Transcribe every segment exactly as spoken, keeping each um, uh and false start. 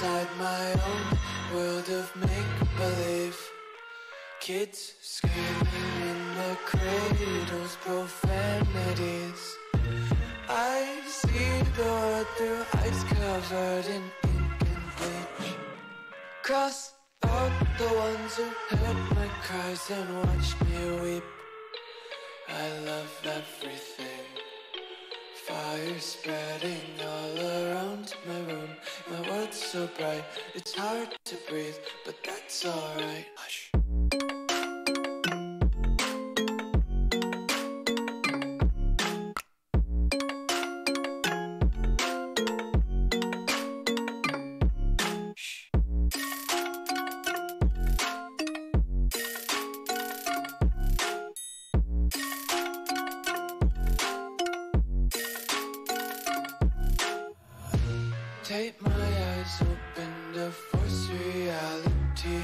inside my own world of make-believe. Kids screaming in the cradles, profanities. I see the world through ice covered in ink and bleach. Cross out the ones who heard my cries and watched me weep. I love everything. Fire spreading all around my room. My world's so bright, it's hard to breathe, but that's alright. Hush. Take my eyes open to force reality.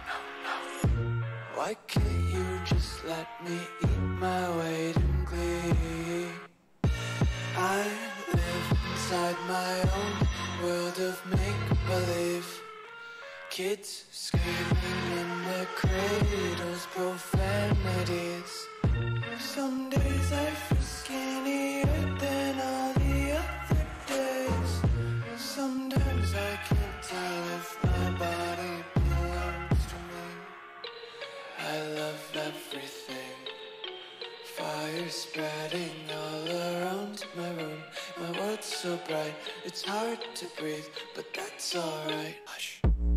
Why can't you just let me eat my weight in glee? I live inside my own world of make-believe. Kids screaming in their cradles, profanities. Some days I feel skinnier than all the other days. Sometimes I can't tell if my body belongs to me. I love everything. Fire spreading all around my room. My world's so bright, it's hard to breathe, but that's alright. Hush.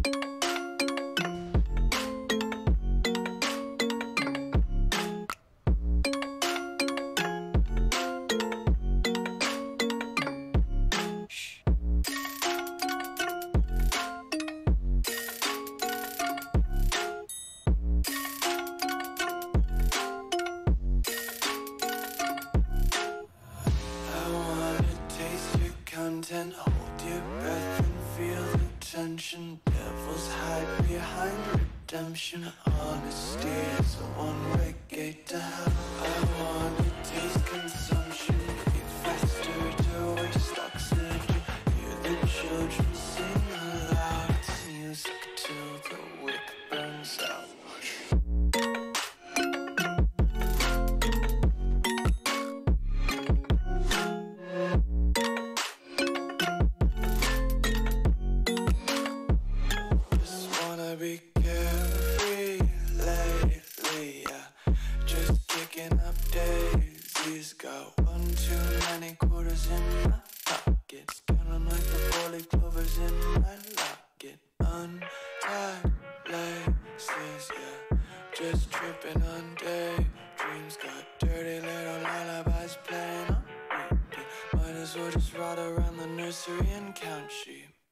Content, hold your breath and feel the tension. Devils hide behind redemption. Honesty is a one-way gate to hell. I wanna taste consumption, eat faster to waste oxygen. Hear the children sing aloud. It's music till the wick burns out. Be carefree lately, yeah. Just kicking up daisies. Got one too many quarters in my pockets. Counting like the four-leaf clovers in my locket. Untied laces, yeah. Just tripping on daydreams. Got dirty little lullabies playing on repeat. Might as well just ride around the nursery and count sheep.